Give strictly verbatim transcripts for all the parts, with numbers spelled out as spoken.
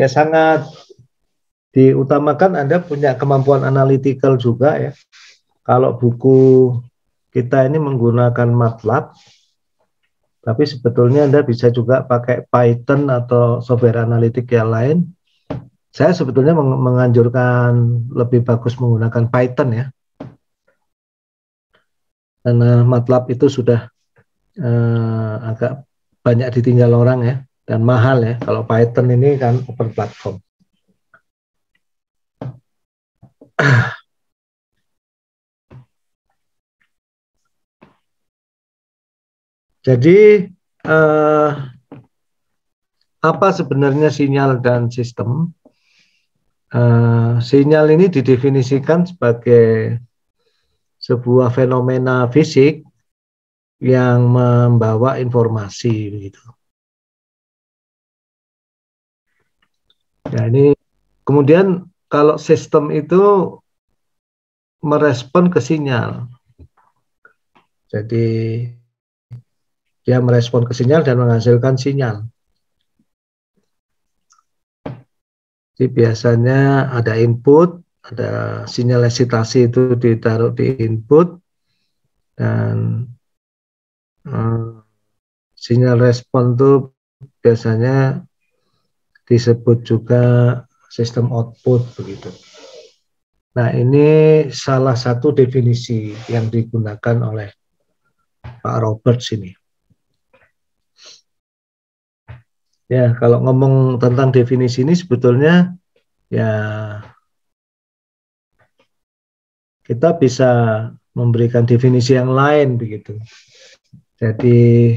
ya sangat diutamakan Anda punya kemampuan analytical juga ya. Kalau buku kita ini menggunakan MATLAB, tapi sebetulnya Anda bisa juga pakai Python atau software analitik yang lain. Saya sebetulnya menganjurkan lebih bagus menggunakan Python ya. Karena MATLAB itu sudah eh, agak banyak ditinggal orang ya, dan mahal ya. Kalau Python ini kan open platform. Jadi eh, apa sebenarnya sinyal dan sistem? Eh, sinyal ini didefinisikan sebagai sebuah fenomena fisik yang membawa informasi begitu. Ya, ini kemudian kalau sistem itu merespon ke sinyal. Jadi dia merespon ke sinyal dan menghasilkan sinyal. Jadi biasanya ada input, ada sinyal eksitasi itu ditaruh di input, dan eh, sinyal respon itu biasanya disebut juga sistem output begitu. Nah, ini salah satu definisi yang digunakan oleh Pak Roberts ini. Ya, kalau ngomong tentang definisi ini sebetulnya ya kita bisa memberikan definisi yang lain begitu. Jadi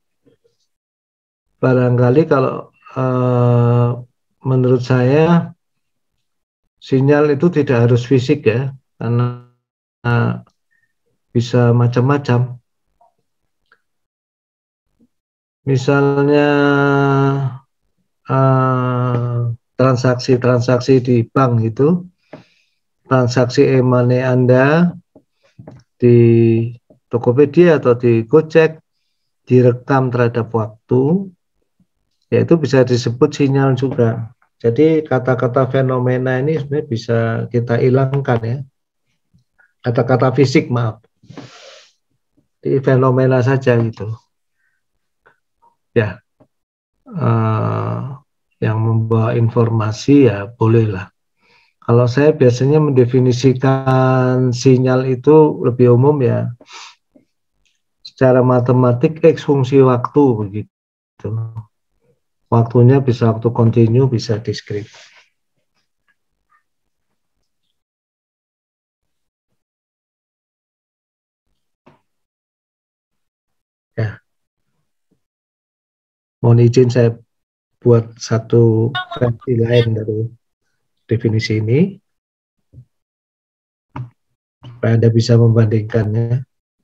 barangkali kalau eh, menurut saya sinyal itu tidak harus fisik ya, karena bisa macam-macam. Misalnya transaksi-transaksi uh, di bank itu, transaksi e-money Anda di Tokopedia atau di Gojek direkam terhadap waktu, yaitu bisa disebut sinyal juga. Jadi kata-kata fenomena ini sebenarnya bisa kita hilangkan ya. Kata-kata fisik, maaf. Di fenomena saja gitu. Ya, uh, yang membawa informasi ya bolehlah. Kalau saya biasanya mendefinisikan sinyal itu lebih umum ya, secara matematik X fungsi waktu begitu. Waktunya bisa waktu kontinu, bisa diskrit. Ya, mohon izin saya buat satu versi lain dari definisi ini supaya Anda bisa membandingkannya.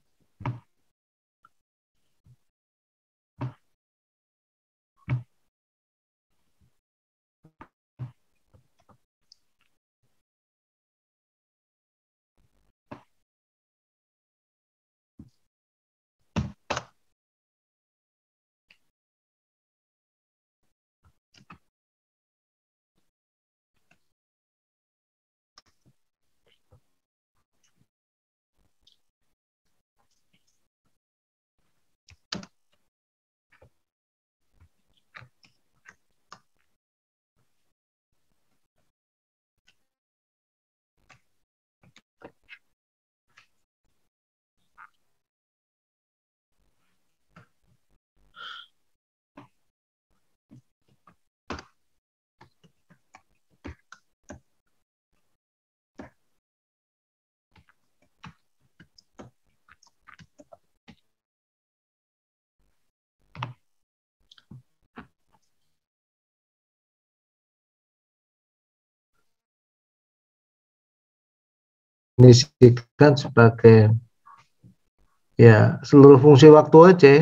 Definisikan sebagai ya seluruh fungsi waktu aja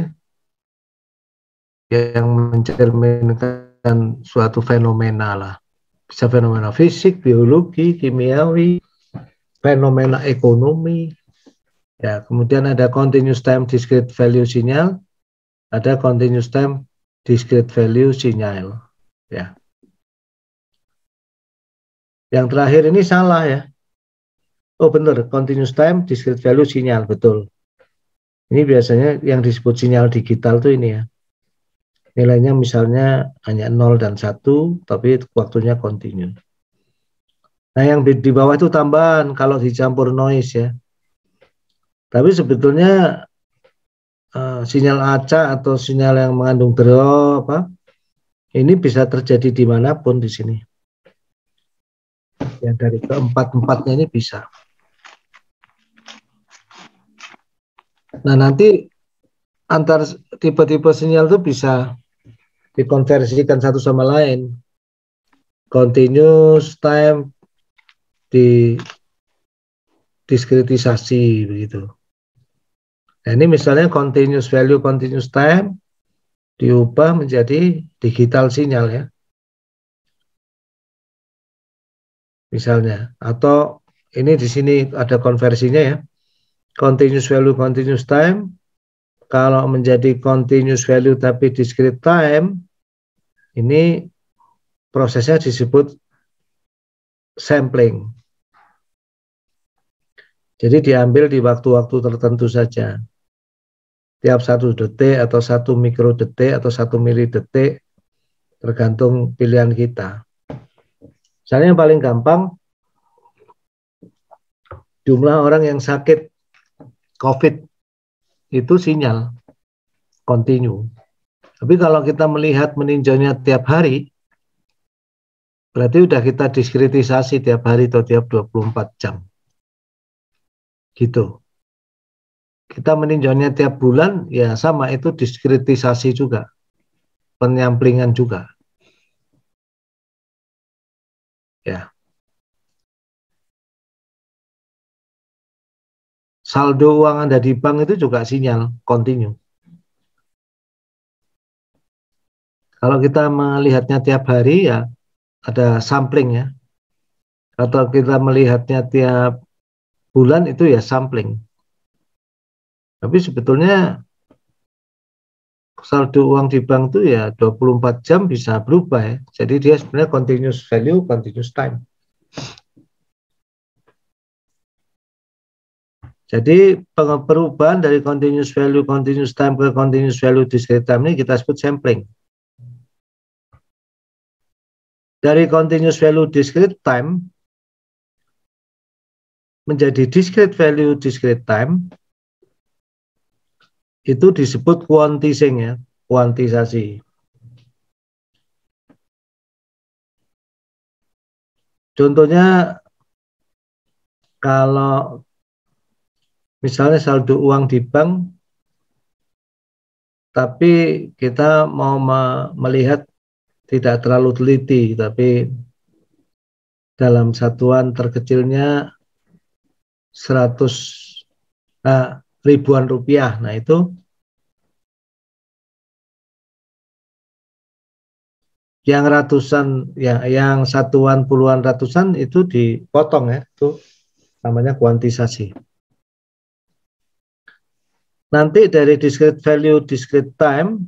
yang mencerminkan suatu fenomena lah. Bisa fenomena fisik, biologi, kimiawi, fenomena ekonomi. Ya, kemudian ada continuous time discrete value sinyal, ada continuous time discrete value sinyal. Ya. Yang terakhir ini salah ya. Oh benar, continuous time, discrete value, sinyal, betul. Ini biasanya yang disebut sinyal digital tuh ini ya. Nilainya misalnya hanya nol dan satu, tapi waktunya continue. Nah yang di bawah itu tambahan kalau dicampur noise ya. Tapi sebetulnya uh, sinyal acak atau sinyal yang mengandung drop apa, ini bisa terjadi dimanapun di sini. Ya dari keempat-empatnya ini bisa. Nah nanti antar tipe-tipe sinyal itu bisa dikonversikan satu sama lain. Continuous time di diskretisasi begitu. Nah ini misalnya continuous value, continuous time diubah menjadi digital sinyal ya. Misalnya, atau ini di sini ada konversinya ya. Continuous value, continuous time. Kalau menjadi continuous value tapi discrete time, ini prosesnya disebut sampling. Jadi diambil di waktu-waktu tertentu saja. Tiap satu detik atau satu mikrodetik atau satu milidetik, tergantung pilihan kita. Misalnya yang paling gampang, jumlah orang yang sakit COVID itu sinyal continue. Tapi kalau kita melihat meninjaunya tiap hari, berarti udah kita diskretisasi tiap hari atau tiap dua puluh empat jam. Gitu. Kita meninjaunya tiap bulan, ya sama, itu diskretisasi juga. Penyamplingan juga. Ya. Saldo uang Anda di bank itu juga sinyal continue. Kalau kita melihatnya tiap hari ya ada sampling ya. Atau kita melihatnya tiap bulan itu ya sampling. Tapi sebetulnya saldo uang di bank itu ya dua puluh empat jam bisa berubah ya. Jadi dia sebenarnya continuous value, continuous time. Jadi perubahan dari continuous value, continuous time ke continuous value discrete time ini kita sebut sampling. Dari continuous value discrete time menjadi discrete value discrete time itu disebut quantizing ya, kuantisasi. Contohnya kalau misalnya saldo uang di bank, tapi kita mau melihat tidak terlalu teliti, tapi dalam satuan terkecilnya seratus nah, ribuan rupiah. Nah itu yang ratusan, ya, yang satuan puluhan ratusan itu dipotong ya, itu namanya kuantisasi. Nanti dari discrete value, discrete time,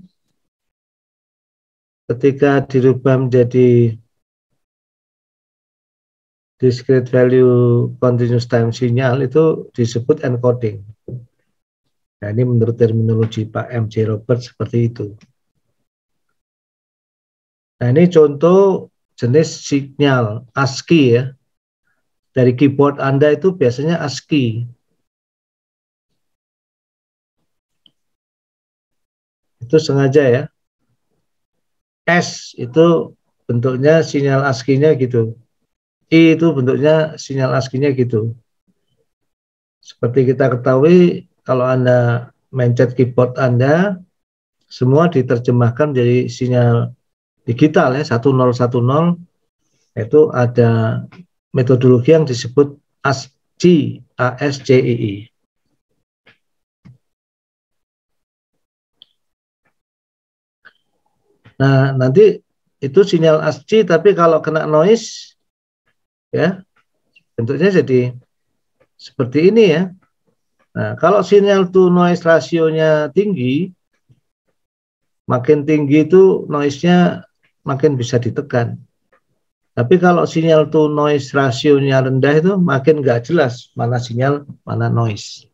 ketika dirubah menjadi discrete value continuous time sinyal itu disebut encoding. Nah ini menurut terminologi Pak M J Roberts seperti itu. Nah ini contoh jenis sinyal ASCII ya. Dari keyboard Anda itu biasanya ASCII. Itu sengaja ya. S itu bentuknya sinyal ASCII-nya gitu. I itu bentuknya sinyal ASCII-nya gitu. Seperti kita ketahui, kalau Anda mencet keyboard Anda, semua diterjemahkan menjadi sinyal digital ya, satu nol satu nol. Itu ada metodologi yang disebut ASCII, A S C I I. Nah, nanti itu sinyal ASCII, tapi kalau kena noise, ya, bentuknya jadi seperti ini ya. Nah, kalau sinyal to noise rasionya tinggi, makin tinggi itu noise-nya makin bisa ditekan. Tapi kalau sinyal to noise rasionya rendah itu makin nggak jelas mana sinyal, mana noise.